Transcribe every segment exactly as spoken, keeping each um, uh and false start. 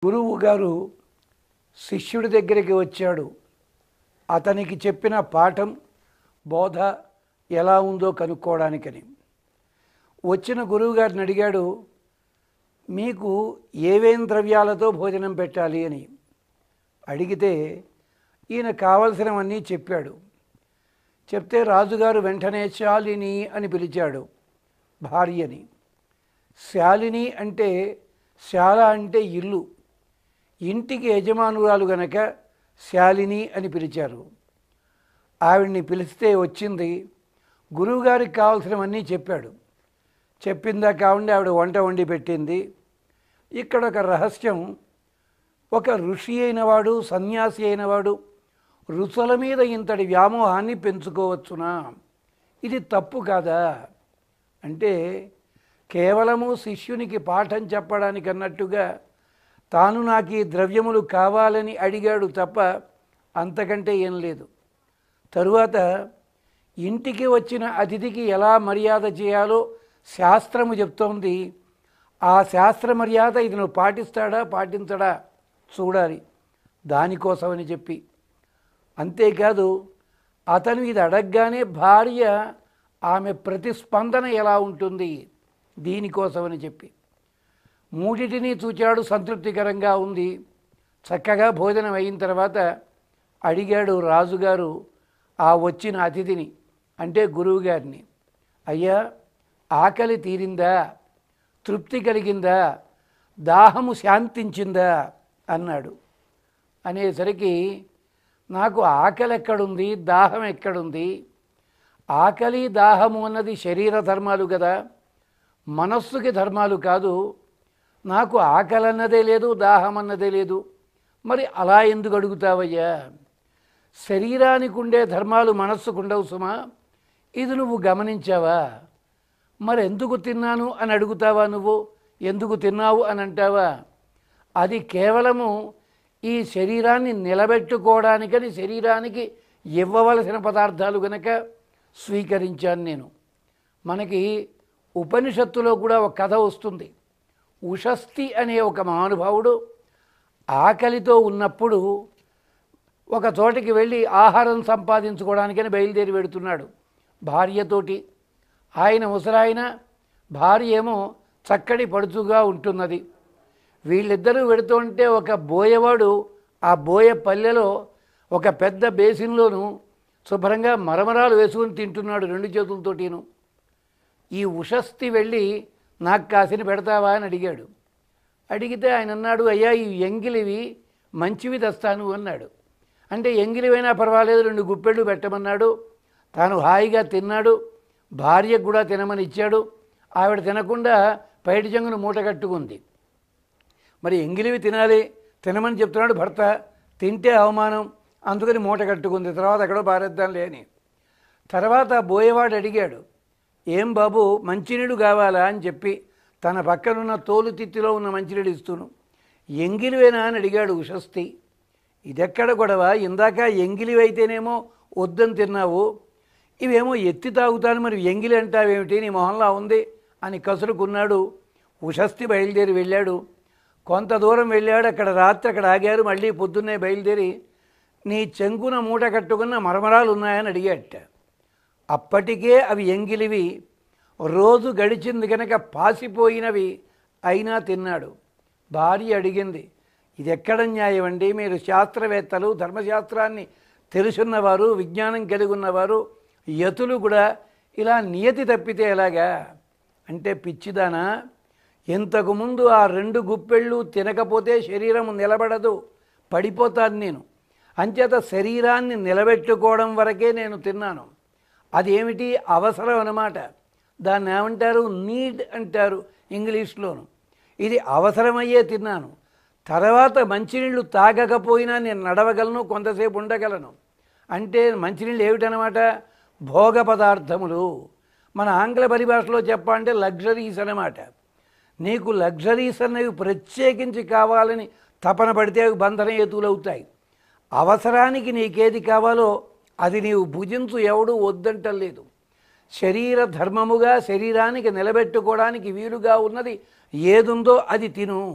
గురువు గారు శిష్యుడి దగ్గరికి వచ్చాడు. అతనికి చెప్పిన పాఠం బోధ ఎలా ఉందో కనుక్కోవడానికని. వచ్చిన గురువు గారిని అడిగాడు, మీకు ఏవేం ద్రవ్యాలతో భోజనం పెట్టాలి అని అడిగితే ఈయన కావలసినవన్నీ చెప్పాడు. చెప్తే రాజుగారు వెంటనే శాలిని అని పిలిచాడు భార్యని. శాలిని అంటే శాల అంటే ఇల్లు, ఇంటికి యజమానురాలు గనక శాలిని అని పిలిచారు. ఆవిడ్ని పిలిస్తే వచ్చింది. గురువుగారికి కావాల్సినవన్నీ చెప్పాడు. చెప్పిందా కావండి ఆవిడ వంట వండి పెట్టింది. ఇక్కడ ఒక రహస్యం, ఒక ఋషి అయినవాడు సన్యాసి అయినవాడు రుచుల మీద ఇంతటి వ్యామోహాన్ని పెంచుకోవచ్చునా? ఇది తప్పు కాదా అంటే, కేవలము శిష్యునికి పాఠం చెప్పడానికి అన్నట్టుగా తాను నాకు ఈ ద్రవ్యములు కావాలని అడిగాడు తప్ప అంతకంటే ఏం లేదు. తరువాత ఇంటికి వచ్చిన అతిథికి ఎలా మర్యాద చేయాలో శాస్త్రము చెప్తోంది. ఆ శాస్త్ర మర్యాద ఇది నువ్వు పాటిస్తాడా పాటించడా చూడాలి, దానికోసమని చెప్పి. అంతేకాదు అతను ఇది అడగగానే భార్య ఆమె ప్రతిస్పందన ఎలా ఉంటుంది దీనికోసమని చెప్పి మూడిటిని చూచాడు. సంతృప్తికరంగా ఉంది. చక్కగా భోజనం అయిన తర్వాత అడిగాడు రాజుగారు ఆ వచ్చిన అతిథిని, అంటే గురువుగారిని, అయ్యా ఆకలి తీరిందా, తృప్తి కలిగిందా, దాహము శాంతించిందా అన్నాడు. అనేసరికి నాకు ఆకలి ఎక్కడుంది, దాహం ఎక్కడుంది? ఆకలి దాహము అన్నది శరీర ధర్మాలు కదా, మనస్సుకి ధర్మాలు కాదు. నాకు ఆకలి అన్నదే లేదు, దాహం అన్నదే లేదు. మరి అలా ఎందుకు అడుగుతావయ్యా? శరీరానికి ఉండే ధర్మాలు మనస్సుకు ఉండవు సుమా, ఇది నువ్వు గమనించావా? మరి ఎందుకు తిన్నాను అని అడుగుతావా? నువ్వు ఎందుకు తిన్నావు అని అంటావా? అది కేవలము ఈ శరీరాన్ని నిలబెట్టుకోవడానికని శరీరానికి ఇవ్వవలసిన పదార్థాలు గనక స్వీకరించాను నేను. మనకి ఉపనిషత్తులో కూడా ఒక కథ వస్తుంది. ఉషస్థి అనే ఒక మహానుభావుడు ఆకలితో ఉన్నప్పుడు ఒక చోటికి వెళ్ళి ఆహారం సంపాదించుకోవడానికని బయలుదేరి వెడుతున్నాడు భార్యతోటి. ఆయన ముసలాయన, భార్య ఏమో చక్కటి పడుచుగా ఉంటున్నది. వీళ్ళిద్దరూ వెడుతుంటే ఒక బోయవాడు ఆ బోయ పల్లెలో ఒక పెద్ద బేసిన్లోను శుభ్రంగా మరమరాలు వేసుకుని తింటున్నాడు రెండు చేతులతోటిను. ఈ ఉషస్థి వెళ్ళి నాకు కాసిని పెడతావా అని అడిగాడు. అడిగితే ఆయన అన్నాడు, అయ్యా ఈ ఎంగిలివి మంచివి తెస్తాను అన్నాడు. అంటే ఎంగిలివైనా పర్వాలేదు రెండు గుప్పెళ్ళు పెట్టమన్నాడు. తాను హాయిగా తిన్నాడు. భార్యకు కూడా తినమని ఇచ్చాడు. ఆవిడ తినకుండా పైటి చెంగును మూట కట్టుకుంది. మరి ఎంగిలివి తినాలి, తినమని చెప్తున్నాడు భర్త, తింటే అవమానం, అందుకని మూట కట్టుకుంది. తర్వాత ఎక్కడో పారేద్దాంలే అని. తర్వాత బోయేవాడు అడిగాడు, ఏం బాబు మంచినీడు కావాలా అని చెప్పి తన పక్కనున్న తోలు తిత్తిలో ఉన్న మంచినీడు ఇస్తూను. ఎంగిలివేనా అని అడిగాడు ఉషస్థి. ఇదెక్కడ గొడవ, ఇందాక ఎంగిలివైతేనేమో వద్దని తిన్నావు, ఇవేమో ఎత్తి తాగుతాను, మరి ఎంగిలి అంటావేమిటి, నీ మొహంలా ఉంది అని కసురుకున్నాడు. ఉషస్థి బయలుదేరి వెళ్ళాడు. కొంత దూరం వెళ్ళాడు. అక్కడ రాత్రి అక్కడ ఆగారు. మళ్ళీ పొద్దున్నే బయలుదేరి నీ చెంగున మూట కట్టుకున్న మరమరాలు ఉన్నాయని అడిగాట. అప్పటికే అవి ఎంగిలివి, రోజు గడిచింది కనుక పాసిపోయినవి, అయినా తిన్నాడు. భార్య అడిగింది, ఇది ఎక్కడ న్యాయం అండి? మీరు శాస్త్రవేత్తలు, ధర్మశాస్త్రాన్ని తెలుసున్నవారు, విజ్ఞానం కలిగి ఉన్నవారు, యతులు కూడా ఇలా నియతి తప్పితే ఎలాగా అంటే, పిచ్చిదానా, ఇంతకుముందు ఆ రెండు గుప్పెళ్ళు తినకపోతే శరీరం నిలబడదు, పడిపోతాను నేను. అంచేత శరీరాన్ని నిలబెట్టుకోవడం వరకే నేను తిన్నాను. అదేమిటి అవసరం అన్నమాట. దాన్ని ఏమంటారు, నీడ్ అంటారు ఇంగ్లీష్లోను. ఇది అవసరమయ్యే తిన్నాను. తర్వాత మంచినీళ్ళు తాగకపోయినా నేను నడవగలను, కొంతసేపు ఉండగలను. అంటే మంచినీళ్ళు ఏమిటనమాట, భోగ పదార్థములు. మన ఆంగ్ల పరిభాషలో చెప్పాలంటే లగ్జరీస్ అన్నమాట. నీకు లగ్జరీస్ అనేవి ప్రత్యేకించి కావాలని తపన పడితే అవి బంధన హేతువులు అవుతాయి. అవసరానికి నీకేది కావాలో అది నీవు భుజించు, ఎవడు వద్దంటలేదు. శరీర ధర్మముగా శరీరానికి నిలబెట్టుకోవడానికి వీలుగా ఉన్నది ఏదుందో అది తిను.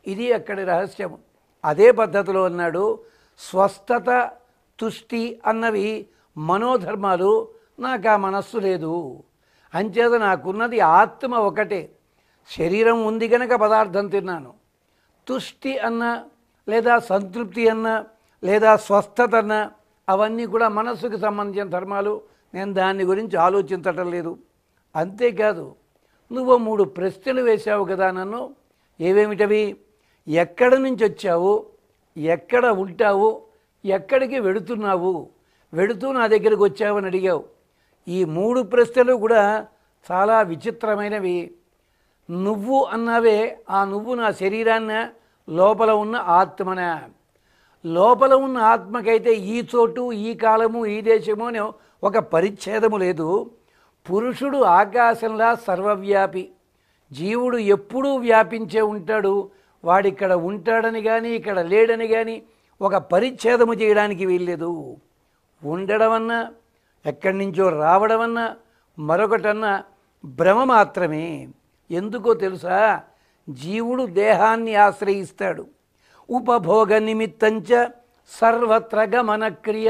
ఇది అక్కడి రహస్యం. అదే పద్ధతిలో అన్నాడు, స్వస్థత తుష్టి అన్నవి మనోధర్మాలు, నాకు ఆ మనస్సు లేదు. అంచేత నాకున్నది ఆత్మ ఒకటే. శరీరం ఉంది కనుక పదార్థం తిన్నాను. తుష్టి అన్న లేదా సంతృప్తి అన్న లేదా స్వస్థత అన్న అవన్నీ కూడా మనస్సుకు సంబంధించిన ధర్మాలు. నేను దాని గురించి ఆలోచించటం లేదు. అంతేకాదు, నువ్వు మూడు ప్రశ్నలు వేశావు కదా నన్ను. ఏవేమిటవి? ఎక్కడి నుంచి వచ్చావు, ఎక్కడ ఉంటావు, ఎక్కడికి వెడుతున్నావు, వెడుతూ నా దగ్గరికి వచ్చావని అడిగావు. ఈ మూడు ప్రశ్నలు కూడా చాలా విచిత్రమైనవి. నువ్వు అన్నావే, ఆ నువ్వు నా శరీరాన్న, లోపల ఉన్న ఆత్మన. లోపల ఉన్న ఆత్మకైతే ఈ చోటు, ఈ కాలము, ఈ దేశము అని ఒక పరిచ్ఛేదము లేదు. పురుషుడు ఆకాశంలా సర్వవ్యాపి. జీవుడు ఎప్పుడూ వ్యాపించే ఉంటాడు. వాడిక్కడ ఉంటాడని కానీ ఇక్కడ లేడని కానీ ఒక పరిచ్ఛేదము చేయడానికి వీల్లేదు. ఉండడమన్నా, ఎక్కడి నుంచో రావడమన్నా, మరొకటన్నా భ్రమ మాత్రమే. ఎందుకో తెలుసా? జీవుడు దేహాన్ని ఆశ్రయిస్తాడు. ఉపభోగ నిమిత్తంచ సర్వత్ర గమనక్రియ.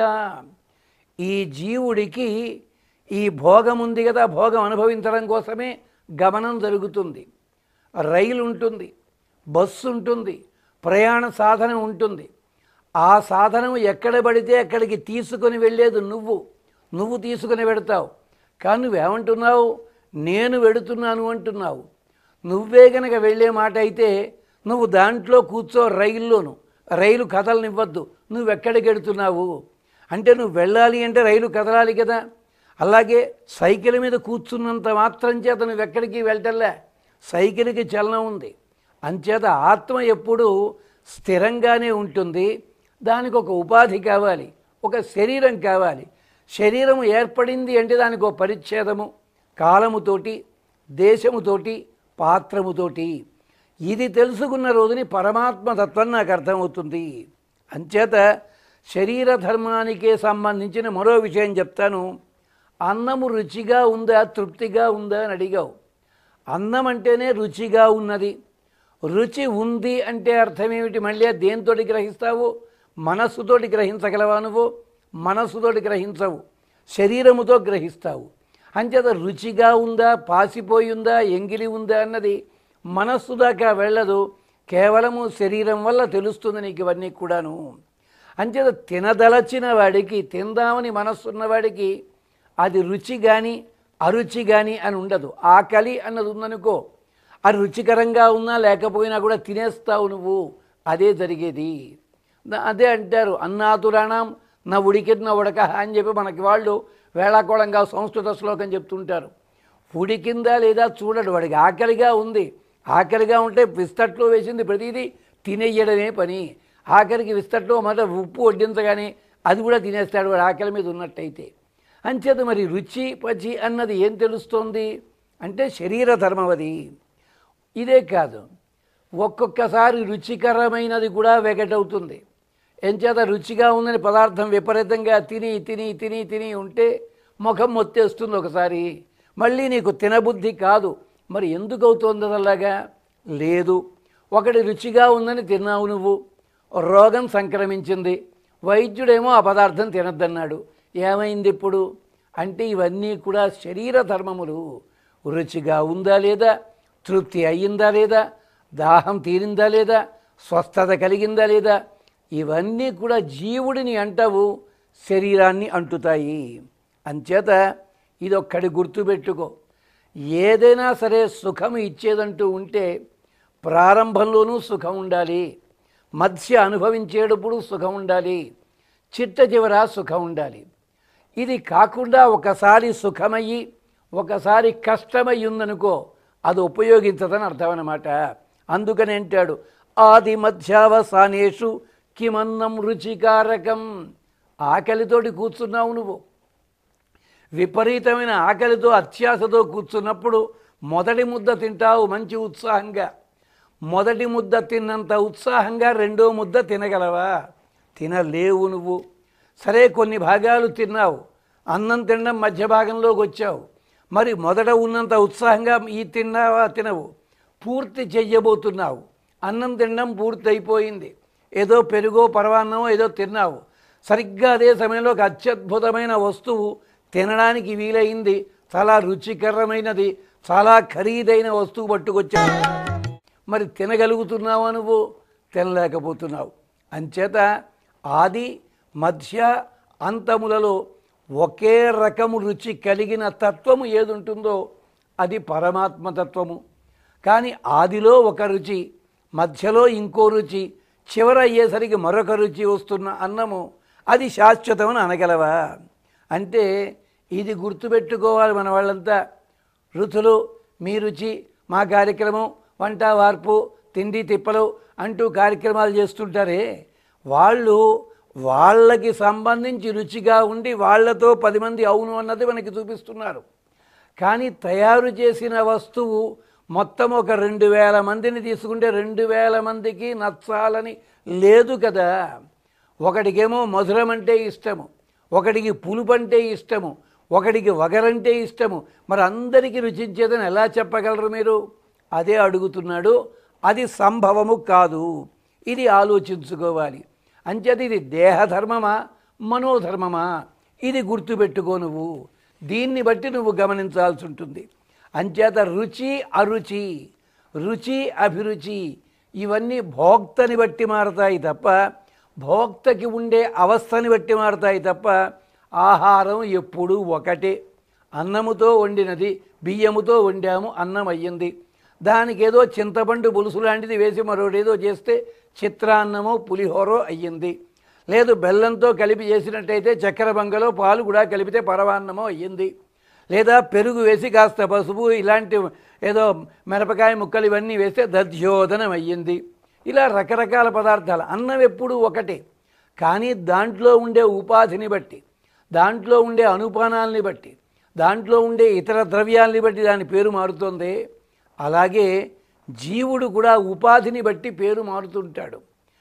ఈ జీవుడికి ఈ భోగం ఉంది కదా, భోగం అనుభవించడం కోసమే గమనం జరుగుతుంది. రైలు ఉంటుంది, బస్సు ఉంటుంది, ప్రయాణ సాధనం ఉంటుంది. ఆ సాధనం ఎక్కడ పడితే అక్కడికి తీసుకొని వెళ్ళేది నువ్వు. నువ్వు తీసుకుని వెడతావు. కానీ నువ్వేమంటున్నావు? నేను వెడుతున్నాను అంటున్నావు. నువ్వే గనక వెళ్ళే మాట అయితే నువ్వు దాంట్లో కూర్చో, రైల్లోను. రైలు కదలనివ్వద్దు. నువ్వెక్కడికి వెడుతున్నావు అంటే నువ్వు వెళ్ళాలి అంటే రైలు కదలాలి కదా. అలాగే సైకిల్ మీద కూర్చున్నంత మాత్రం చేత నువ్వు ఎక్కడికి వెళ్ళటంలే. సైకిల్కి చలనం ఉంది. అంచేత ఆత్మ ఎప్పుడూ స్థిరంగానే ఉంటుంది. దానికి ఒక ఉపాధి కావాలి, ఒక శరీరం కావాలి. శరీరం ఏర్పడింది అంటే దానికి ఒక పరిచ్ఛేదము, కాలముతోటి, దేశముతోటి, పాత్రముతోటి. ఇది తెలుసుకున్న రోజుని పరమాత్మతత్వం నాకు అర్థమవుతుంది. అంచేత శరీర ధర్మానికే సంబంధించిన మరో విషయం చెప్తాను. అన్నము రుచిగా ఉందా, తృప్తిగా ఉందా అని అడిగావు. అన్నం అంటేనే రుచిగా ఉన్నది. రుచి ఉంది అంటే అర్థమేమిటి? మళ్ళీ దేనితోటి గ్రహిస్తావు? మనస్సుతోటి గ్రహించగలవా నువ్వు? మనస్సుతోటి గ్రహించవు, శరీరముతో గ్రహిస్తావు. అంచేత రుచిగా ఉందా, పాసిపోయి ఉందా, ఎంగిలి ఉందా అన్నది మనస్సు దాకా వెళ్ళదు. కేవలము శరీరం వల్ల తెలుస్తుంది నీకు ఇవన్నీ కూడాను. అంచేత తినదలచిన వాడికి, తిందామని మనస్సున్నవాడికి అది రుచి కానీ అరుచి కానీ అని ఉండదు. ఆకలి అన్నది ఉందనుకో, అది రుచికరంగా ఉన్నా లేకపోయినా కూడా తినేస్తావు నువ్వు. అదే జరిగేది. అదే అంటారు, అన్నాతురాణం నా ఉడికిన ఉడక అని చెప్పి మనకి వాళ్ళు వేళాకోళంగా సంస్కృత శ్లోకం చెప్తుంటారు. ఉడికిందా లేదా చూడడు. వాడికి ఆకలిగా ఉంది. ఆకలిగా ఉంటే విస్తట్లో వేసింది ప్రతిదీ తినేయడమే పని. ఆకలికి విస్తట్లో మొదట ఉప్పు వడ్డించగానే అది కూడా తినేస్తాడు వాడు ఆకలి మీద ఉన్నట్టయితే. అంచేత మరి రుచి పచి అన్నది ఏం తెలుస్తోంది అంటే శరీర ధర్మం అది. ఇదే కాదు, ఒక్కొక్కసారి రుచికరమైనది కూడా వెగటవుతుంది. ఎంచేత రుచిగా ఉందని పదార్థం విపరీతంగా తిని తిని తిని తిని ఉంటే ముఖం మొత్తేస్తుంది ఒకసారి. మళ్ళీ నీకు తినబుద్ధి కాదు. మరి ఎందుకు అవుతుంది అలాగా? లేదు, ఒకటి రుచిగా ఉందని తిన్నావు నువ్వు, రోగం సంక్రమించింది, వైద్యుడేమో ఆ పదార్థం తినద్దన్నాడు. ఏమైంది ఇప్పుడు అంటే ఇవన్నీ కూడా శరీర ధర్మములు. రుచిగా ఉందా లేదా, తృప్తి అయ్యిందా లేదా, దాహం తీరిందా లేదా, స్వస్థత కలిగిందా లేదా, ఇవన్నీ కూడా జీవుడిని అంటావు, శరీరాన్ని అంటుతాయి. అంచేత ఇదొక్కడి గుర్తుపెట్టుకో. ఏదైనా సరే సుఖం ఇచ్చేదంటూ ఉంటే ప్రారంభంలోనూ సుఖం ఉండాలి, మధ్య అనుభవించేటప్పుడు సుఖం ఉండాలి, చిట్ట చివర సుఖం ఉండాలి. ఇది కాకుండా ఒకసారి సుఖమయ్యి ఒకసారి కష్టమయ్యి ఉందనుకో, అది ఉపయోగించదని అర్థం అన్నమాట. అందుకని అంటాడు, ఆది మధ్యావసానేషు కిమన్నం రుచికారకం. ఆకలితోటి కూర్చున్నావు నువ్వు, విపరీతమైన ఆకలితో అత్యాశతో కూర్చున్నప్పుడు మొదటి ముద్ద తింటావు మంచి ఉత్సాహంగా. మొదటి ముద్ద తిన్నంత ఉత్సాహంగా రెండో ముద్ద తినగలవా? తినలేవు నువ్వు. సరే, కొన్ని భాగాలు తిన్నావు, అన్నం తినడం మధ్య భాగంలోకి వచ్చావు. మరి మొదట ఉన్నంత ఉత్సాహంగా ఈ తిన్నావా? తినవు. పూర్తి చెయ్యబోతున్నావు, అన్నం తినడం పూర్తయిపోయింది. ఏదో పెరుగో పరవాన్నమో ఏదో తిన్నావు. సరిగ్గా అదే సమయంలో ఒక అత్యద్భుతమైన వస్తువు తినడానికి వీలైంది, చాలా రుచికరమైనది, చాలా ఖరీదైన వస్తువు పట్టుకొచ్చావు. మరి తినగలుగుతున్నావా? నువ్వు తినలేకపోతున్నావు. అంచేత ఆది మధ్య అంతములలో ఒకే రకము రుచి కలిగిన తత్వము ఏది ఉంటుందో అది పరమాత్మతత్వము. కానీ ఆదిలో ఒక రుచి, మధ్యలో ఇంకో రుచి, చివర అయ్యేసరికి మరొక రుచి వస్తున్న అన్నము అది శాశ్వతమని అనగలవా? అంటే ఇది గుర్తుపెట్టుకోవాలి మన వాళ్ళంతా. రుచులు మీ రుచి మా కార్యక్రమం, వంట వార్పు తిండి తిప్పలు అంటూ కార్యక్రమాలు చేస్తుంటారే, వాళ్ళు వాళ్ళకి సంబంధించి రుచిగా ఉండి వాళ్ళతో పది మంది అవును అన్నది మనకి చూపిస్తున్నారు. కానీ తయారు చేసిన వస్తువు మొత్తం ఒక రెండు వేల మందిని తీసుకుంటే రెండు వేల మందికి నచ్చాలని లేదు కదా. ఒకడికేమో మధురం అంటే ఇష్టము, ఒకడికి పులుపు అంటే ఇష్టము, ఒకడికి వగరంటే ఇష్టము. మరి అందరికీ రుచించేదని ఎలా చెప్పగలరు మీరు? అదే అడుగుతున్నాడు. అది సంభవము కాదు. ఇది ఆలోచించుకోవాలి. అంచేత ఇది దేహధర్మమా మనోధర్మమా ఇది గుర్తుపెట్టుకో. నువ్వు దీన్ని బట్టి నువ్వు గమనించాల్సి ఉంటుంది. అంచేత రుచి అరుచి, రుచి అభిరుచి ఇవన్నీ భోక్తని బట్టి మారతాయి తప్ప, భోక్తకి ఉండే అవస్థని బట్టి మారతాయి తప్ప ఆహారం ఎప్పుడూ ఒకటే. అన్నముతో వండినది, బియ్యముతో వండాము, అన్నం అయ్యింది. దానికి ఏదో చింతపండు పులుసు లాంటిది వేసి మరోడేదో చేస్తే చిత్రాన్నమో పులిహోరో అయ్యింది. లేదు బెల్లంతో కలిపి చేసినట్టయితే చక్కెర బంగలో పాలు కూడా కలిపితే పరవాన్నమో అయ్యింది. లేదా పెరుగు వేసి కాస్త పసుపు ఇలాంటి ఏదో మిరపకాయ ముక్కలు ఇవన్నీ వేస్తే దధ్యోదనం అయ్యింది. ఇలా రకరకాల పదార్థాలు. అన్నం ఎప్పుడూ ఒకటే, కానీ దాంట్లో ఉండే ఉపాధిని బట్టి, దాంట్లో ఉండే అనుపానాల్ని బట్టి, దాంట్లో ఉండే ఇతర ద్రవ్యాల్ని బట్టి దాని పేరు మారుతుంది. అలాగే జీవుడు కూడా ఉపాధిని బట్టి పేరు మారుతుంటాడు.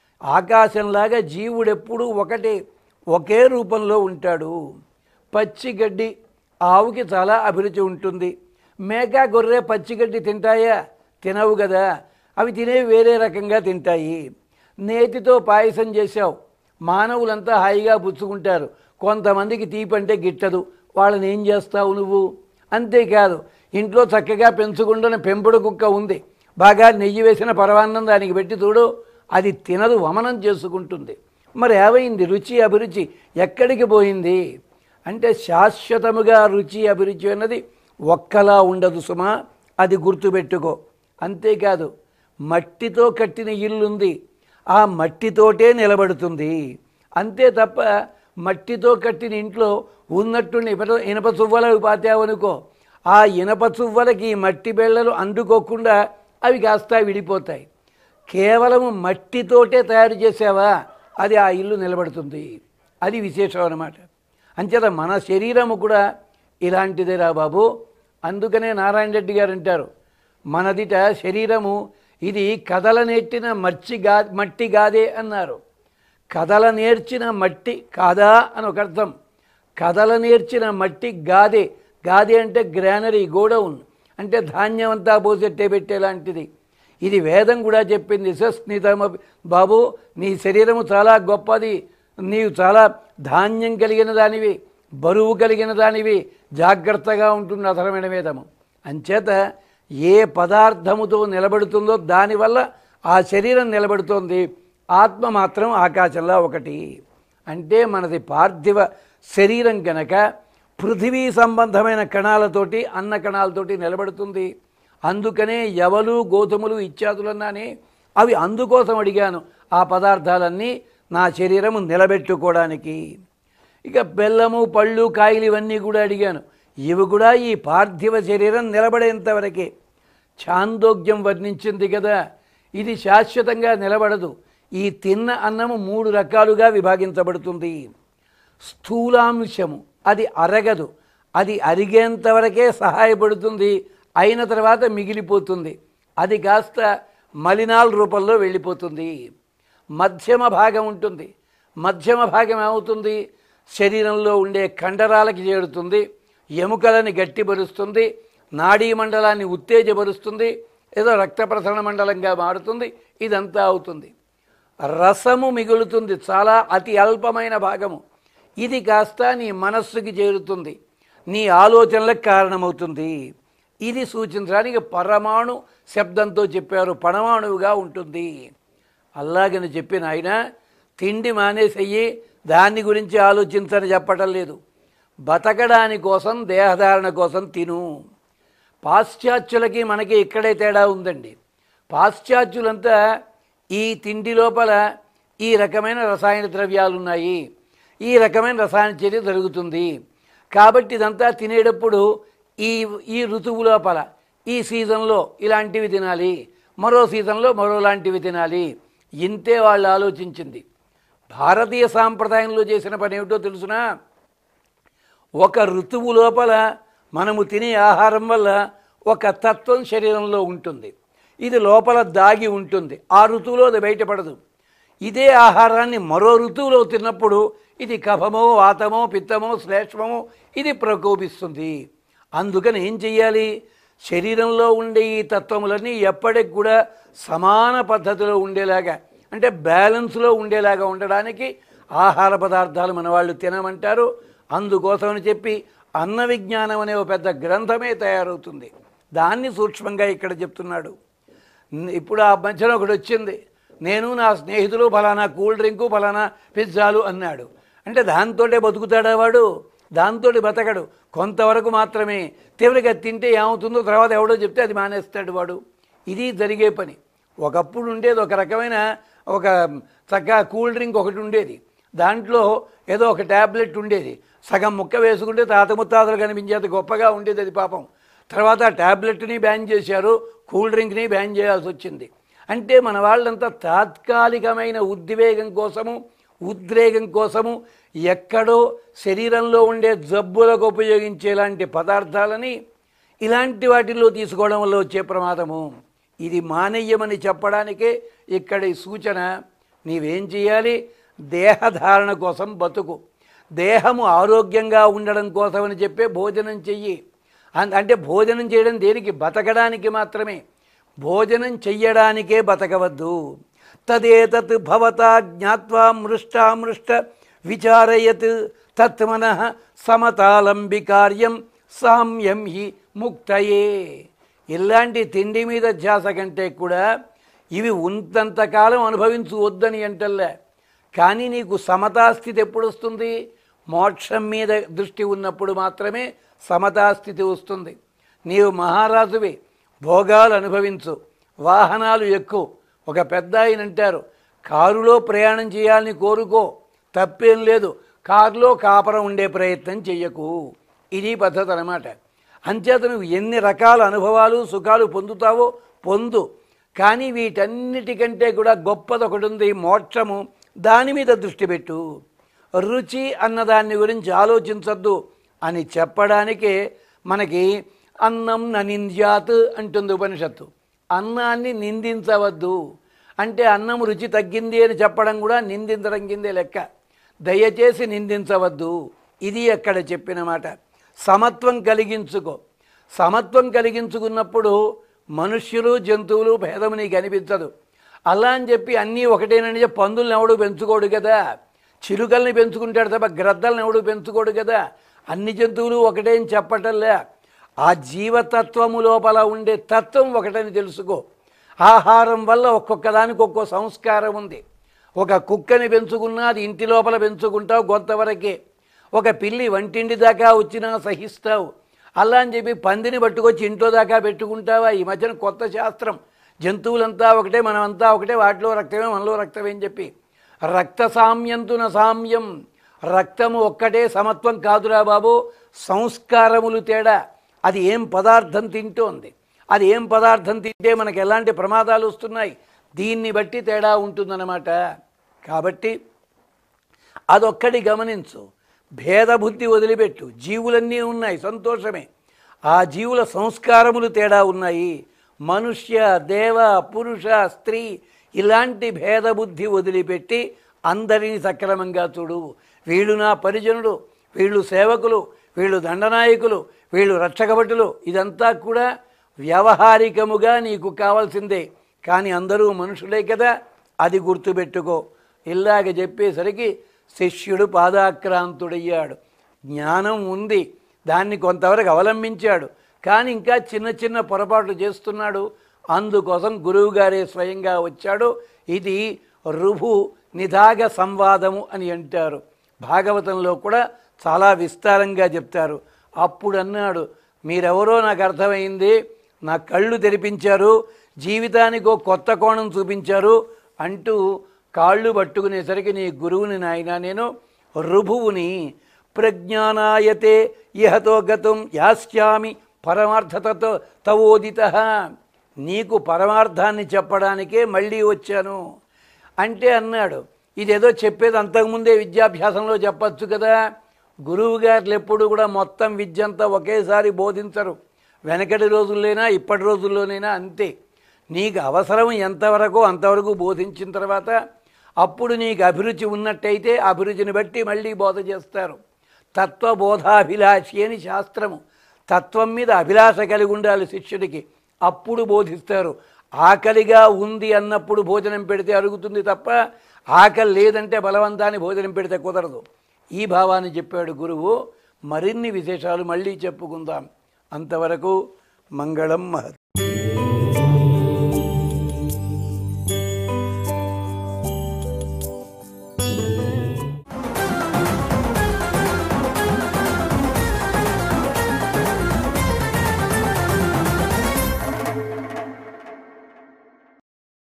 ఆకాశంలాగా జీవుడెప్పుడూ ఒకటే, ఒకే రూపంలో ఉంటాడు. పచ్చిగడ్డి ఆవుకి చాలా అభిరుచి ఉంటుంది. మేక గొర్రె పచ్చిగడ్డి తింటాయా? తినవు కదా. అవి తినేవి వేరే రకంగా తింటాయి. నేతితో పాయసం చేశావు, మానవులంతా హాయిగా పుచ్చుకుంటారు. కొంతమందికి తీపంటే గిట్టదు, వాళ్ళని ఏం చేస్తావు నువ్వు? అంతేకాదు, ఇంట్లో చక్కగా పెంచుకుంటున్న పెంపుడు కుక్క ఉంది, బాగా నెయ్యి వేసిన పరవాన్నం దానికి పెట్టి చూడు, అది తినదు, వమనం చేసుకుంటుంది. మరి ఏమైంది? రుచి అభిరుచి ఎక్కడికి పోయింది? అంటే శాశ్వతముగా రుచి అభిరుచి అన్నది ఒక్కలా ఉండదు సుమా, అది గుర్తుపెట్టుకో. అంతేకాదు, మట్టితో కట్టిన ఇల్లుంది, ఆ మట్టితోటే నిలబడుతుంది. అంతే తప్ప మట్టితో కట్టిన ఇంట్లో ఉన్నట్టుండి ఇనప ఇనప చువ్వలు పాతావనుకో, ఆ ఇనప చువ్వలకి మట్టి బెళ్ళలు అందుకోకుండా అవి కాస్త విడిపోతాయి. కేవలము మట్టితోటే తయారు చేసావా, అది ఆ ఇల్లు నిలబడుతుంది. అది విశేషం అన్నమాట. అంచేత మన శరీరము కూడా ఇలాంటిదేరా బాబు. అందుకనే నారాయణ రెడ్డి గారు అంటారు, మనదిట శరీరము ఇది కథల నేర్చిన మర్చి గా మట్టి గాదే అన్నారు. కథల నేర్చిన మట్టి కాదా అని ఒక అర్థం. కథల నేర్చిన మట్టి గాదే. గాదే అంటే గ్రానరీ, గోడౌన్, అంటే ధాన్యం అంతా పోసెట్టే పెట్టేలాంటిది. ఇది వేదం కూడా చెప్పింది. సస్నితమ బాబు, నీ శరీరము చాలా గొప్పది, నీవు చాలా ధాన్యం కలిగిన దానివి, బరువు కలిగిన దానివి, జాగ్రత్తగా ఉంటుంది అధరమైన వేదము. అంచేత ఏ పదార్థముతో నిలబడుతుందో దానివల్ల ఆ శరీరం నిలబడుతోంది. ఆత్మ మాత్రం ఆకాశంలో ఒకటి. అంటే మనది పార్థివ శరీరం కనుక పృథివీ సంబంధమైన కణాలతోటి, అన్న కణాలతోటి నిలబడుతుంది. అందుకనే యవలు గోధుమలు ఇత్యాదులన్నానే అవి అందుకోసం అడిగాను, ఆ పదార్థాలన్నీ నా శరీరము నిలబెట్టుకోవడానికి. ఇక బెల్లము పళ్ళు కాయలు ఇవన్నీ కూడా అడిగాను, ఇవి కూడా ఈ పార్థివ శరీరం నిలబడేంతవరకే. ఛాందోగ్యం వర్ణించింది కదా, ఇది శాశ్వతంగా నిలబడదు. ఈ తిన్న అన్నము మూడు రకాలుగా విభాగించబడుతుంది. స్థూలాంశము, అది అరగదు, అది అరిగేంతవరకే సహాయపడుతుంది, అయిన తర్వాత మిగిలిపోతుంది, అది కాస్త మలినాల రూపంలో వెళ్ళిపోతుంది. మధ్యమ భాగం ఉంటుంది, మధ్యమ భాగం ఏమవుతుంది? శరీరంలో ఉండే కండరాలకి చేరుతుంది, ఎముకలని గట్టిపరుస్తుంది, నాడీ మండలాన్ని ఉత్తేజపరుస్తుంది, ఏదో రక్త ప్రసరణ మండలంగా మారుతుంది, ఇదంతా అవుతుంది. రసము మిగులుతుంది, చాలా అతి అల్పమైన భాగము. ఇది కాస్త నీ మనస్సుకి చేరుతుంది, నీ ఆలోచనలకు కారణమవుతుంది. ఇది సూచించడానికి పరమాణు శబ్దంతో చెప్పారు, పరమాణువుగా ఉంటుంది. అలాగని చెప్పిన ఆయన తిండి మానేసయ్యి దాన్ని గురించి ఆలోచించని చెప్పటం లేదు. బతకడాని కోసం, దేహధారణ కోసం తిను. పాశ్చాత్యులకి మనకి ఇక్కడే తేడా ఉందండి. పాశ్చాత్యులంతా ఈ తిండి లోపల ఈ రకమైన రసాయన ద్రవ్యాలు ఉన్నాయి, ఈ రకమైన రసాయన చర్య జరుగుతుంది, కాబట్టి ఇదంతా తినేటప్పుడు ఈ ఈ ఋతువు లోపల ఈ సీజన్లో ఇలాంటివి తినాలి, మరో సీజన్లో మరో లాంటివి తినాలి. ఇంతే వాళ్ళు ఆలోచించింది. భారతీయ సాంప్రదాయంలో చేసిన పని ఏమిటో తెలుసునా? ఒక ఋతువు లోపల మనము తినే ఆహారం వల్ల ఒక తత్వం శరీరంలో ఉంటుంది, ఇది లోపల దాగి ఉంటుంది. ఆ ఋతువులో అది బయటపడదు. ఇదే ఆహారాన్ని మరో ఋతువులో తిన్నప్పుడు ఇది కఫమో, వాతమో, పిత్తమో, శ్లేష్మమో ఇది ప్రకోపిస్తుంది. అందుకని ఏం చెయ్యాలి? శరీరంలో ఉండే ఈ తత్వములన్నీ ఎప్పటికి కూడా సమాన పద్ధతిలో ఉండేలాగా, అంటే బ్యాలెన్స్లో ఉండేలాగా ఉండడానికి ఆహార పదార్థాలు మన వాళ్ళు తినమంటారు. అందుకోసమని చెప్పి అన్న విజ్ఞానం అనే ఒక పెద్ద గ్రంథమే తయారవుతుంది. దాన్ని సూక్ష్మంగా ఇక్కడ చెప్తున్నాడు. ఇప్పుడు ఆ మధ్యన ఒకటి వచ్చింది, నేను నా స్నేహితులు ఫలానా కూల్ డ్రింకు, ఫలానా పిజ్జాలు అన్నాడు. అంటే దాంతోటే బతుకుతాడా వాడు? దాంతో బతకడు, కొంతవరకు మాత్రమే. తీవ్రంగా తింటే ఏమవుతుందో తర్వాత ఎవడో చెప్తే అది మానేస్తాడు వాడు. ఇది జరిగే పని. ఒకప్పుడు ఉండేది ఒక రకమైన ఒక చక్కగా కూల్ డ్రింక్ ఒకటి ఉండేది, దాంట్లో ఏదో ఒక ట్యాబ్లెట్ ఉండేది, సగం ముక్క వేసుకుంటే తాత ముత్తాతలు కనిపించేది గొప్పగా ఉండేది అది పాపం. తర్వాత ఆ ట్యాబ్లెట్ని బ్యాన్ చేశారు, కూల్ డ్రింక్ని బ్యాన్ చేయాల్సి వచ్చింది. అంటే మన వాళ్ళంతా తాత్కాలికమైన ఉద్వేగం కోసము, ఉద్రేగం కోసము ఎక్కడో శరీరంలో ఉండే జబ్బులకు ఉపయోగించేలాంటి పదార్థాలని ఇలాంటి వాటిల్లో తీసుకోవడం వల్ల వచ్చే ప్రమాదము. ఇది మానేయమని చెప్పడానికే ఇక్కడ ఈ సూచన. నీవేం చేయాలి? దేహధారణ కోసం బతుకు, దేహము ఆరోగ్యంగా ఉండడం కోసమని చెప్పే భోజనం చెయ్యి. అంటే భోజనం చేయడం దేనికి? బతకడానికి మాత్రమే. భోజనం చెయ్యడానికే బతకవద్దు. తదేతత్ భవతా జ్ఞాత్వా మృష్టామృష్ట విచారయత్ తత్మనః సమతాలంబి కార్యం సామ్యం హి ముక్తయే. ఇలాంటి తిండి మీద ధ్యాస కంటే కూడా ఇవి ఉన్నంతకాలం అనుభవించు వద్దని అంటల్లా. కానీ నీకు సమతాస్థితి ఎప్పుడు వస్తుంది? మోక్షం మీద దృష్టి ఉన్నప్పుడు మాత్రమే సమతాస్థితి వస్తుంది. నీవు మహారాజువి, భోగాలు అనుభవించు, వాహనాలు ఎక్కువ. ఒక పెద్ద ఆయన అంటారు, కారులో ప్రయాణం చేయాలని కోరుకో, తప్పేం లేదు, కారులో కాపరం ఉండే ప్రయత్నం చెయ్యకు. ఇది పద్ధతి అన్నమాట. అంచేత నువ్వు ఎన్ని రకాల అనుభవాలు, సుఖాలు పొందుతావో పొందు, కానీ వీటన్నిటికంటే కూడా గొప్పది ఒకటి ఉంది, మోక్షము. దాని మీద దృష్టి పెట్టు. రుచి అన్నదాన్ని గురించి ఆలోచించద్దు అని చెప్పడానికే మనకి అన్నం ననింద్యాత్ అంటుంది ఉపనిషత్తు. అన్నాన్ని నిందించవద్దు అంటే అన్నం రుచి తగ్గింది అని చెప్పడం కూడా నిందించడం కిందే లెక్క. దయచేసి నిందించవద్దు, ఇది అక్కడ చెప్పిన మాట. సమత్వం కలిగించుకో. సమత్వం కలిగించుకున్నప్పుడు మనుష్యులు, జంతువులు భేదము నీకు అనిపించదు. అలా అని చెప్పి అన్నీ ఒకటేనని చెప్పి పందులను ఎవడు పెంచుకోడు కదా, చిలుకల్ని పెంచుకుంటాడు తప్ప గ్రద్దలను ఎవడు పెంచుకోడు కదా. అన్ని జంతువులు ఒకటే అని చెప్పటంలే. ఆ జీవతత్వము లోపల ఉండే తత్వం ఒకటని తెలుసుకో. ఆహారం వల్ల ఒక్కొక్క దానికి ఒక్కో సంస్కారం ఉంది. ఒక కుక్కని పెంచుకున్నా అది ఇంటి లోపల పెంచుకుంటావు కొంతవరకే. ఒక పిల్లి వంటింటి దాకా వచ్చినా సహిస్తావు. అలా అని చెప్పి పందిని పట్టుకొచ్చి ఇంట్లో దాకా పెట్టుకుంటావా? ఈ మధ్యన కొత్త శాస్త్రం, జంతువులంతా ఒకటే, మనమంతా ఒకటే, వాటిలో రక్తమే మనలో రక్తమే అని చెప్పి. రక్త సామ్యంతున సామ్యం, రక్తము ఒక్కటే, సమత్వం కాదురా బాబు. సంస్కారములు తేడా. అది ఏం పదార్థం తింటోంది, అది ఏం పదార్థం తింటే మనకు ఎలాంటి ప్రమాదాలు వస్తున్నాయి, దీన్ని బట్టి తేడా ఉంటుందన్నమాట. కాబట్టి అదొక్కటి గమనించు. భేదబుద్ధి వదిలిపెట్టు. జీవులన్నీ ఉన్నాయి, సంతోషమే. ఆ జీవుల సంస్కారములు తేడా ఉన్నాయి. మనుష్య, దేవ, పురుష, స్త్రీ ఇలాంటి భేదబుద్ధి వదిలిపెట్టి అందరినీ సక్రమంగా చూడు. వీళ్ళు నా పరిజనుడు, వీళ్ళు సేవకులు, వీళ్ళు దండనాయకులు, వీళ్ళు రక్షకభటులు, ఇదంతా కూడా వ్యవహారికముగా నీకు కావాల్సిందే, కానీ అందరూ మనుషులే కదా, అది గుర్తుపెట్టుకో. ఇలాగ చెప్పేసరికి శిష్యుడు పాదాక్రాంతుడయ్యాడు. జ్ఞానం ఉంది, దాన్ని కొంతవరకు అవలంబించాడు, కానీ ఇంకా చిన్న చిన్న పొరపాట్లు చేస్తున్నాడు. అందుకోసం గురువుగారే స్వయంగా వచ్చాడు. ఇది రుభు నిదాగ సంవాదము అని అంటారు. భాగవతంలో కూడా చాలా విస్తారంగా చెప్తారు. అప్పుడు అన్నాడు, మీరెవరో నాకు అర్థమైంది, నా కళ్ళు తెరిపించారు, జీవితానికి ఒక కొత్త కోణం చూపించారు అంటూ కాళ్ళు పట్టుకునేసరికి నీ గురువుని నాయన, నేను రుభువుని. ప్రజ్ఞానాయతే ఇహతో గతం యాస్యామి పరమార్థతతో తవోదిత. నీకు పరమార్థాన్ని చెప్పడానికే మళ్ళీ వచ్చాను అంటే అన్నాడు. ఇదేదో చెప్పేది అంతకుముందే విద్యాభ్యాసంలో చెప్పచ్చు కదా. గురువుగారులు ఎప్పుడు కూడా మొత్తం విద్యంతా ఒకేసారి బోధించరు. వెనకటి రోజుల్లోనైనా ఇప్పటి రోజుల్లోనైనా అంతే. నీకు అవసరం ఎంతవరకు అంతవరకు బోధించిన తర్వాత అప్పుడు నీకు అభిరుచి ఉన్నట్టయితే అభిరుచిని బట్టి మళ్ళీ బోధ చేస్తారు. తత్వబోధాభిలాషి అని శాస్త్రము. తత్వం మీద అభిలాష కలిగి ఉండాలి శిష్యుడికి, అప్పుడు బోధిస్తారు. ఆకలిగా ఉంది అన్నప్పుడు భోజనం పెడితే అరుగుతుంది తప్ప, ఆకలి లేదంటే బలవంతాన్ని భోజనం పెడితే కుదరదు. ఈ భావాన్ని చెప్పాడు గురువు. మరిన్ని విశేషాలు మళ్ళీ చెప్పుకుందాం. అంతవరకు మంగళం మహత్.